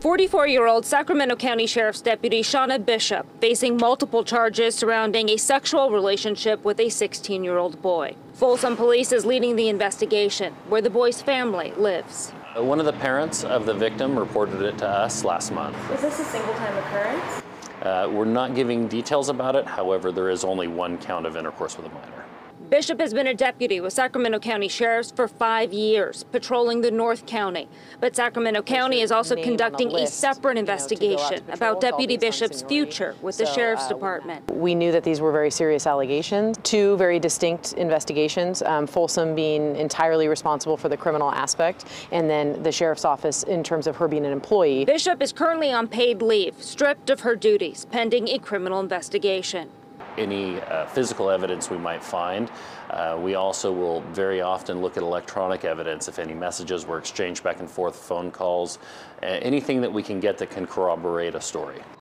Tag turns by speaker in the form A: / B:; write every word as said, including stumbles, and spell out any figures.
A: forty-four-year-old Sacramento County Sheriff's Deputy Shauna Bishop facing multiple charges surrounding a sexual relationship with a sixteen-year-old boy. Folsom Police is leading the investigation, where the boy's family lives.
B: One of the parents of the victim reported it to us last month.
A: Was this a single-time occurrence?
B: Uh, we're not giving details about it. However, there is only one count of intercourse with a minor.
A: Bishop has been a deputy with Sacramento County Sheriffs for five years, patrolling the North County. But Sacramento County is also conducting a separate investigation about Deputy Bishop's future with the Sheriff's Department.
C: We knew that these were very serious allegations, two very distinct investigations, um, Folsom being entirely responsible for the criminal aspect, and then the Sheriff's Office in terms of her being an employee.
A: Bishop is currently on paid leave, stripped of her duties, pending a criminal investigation.
B: Any uh, physical evidence we might find. Uh, we also will very often look at electronic evidence if any messages were exchanged back and forth, phone calls, uh, anything that we can get that can corroborate a story.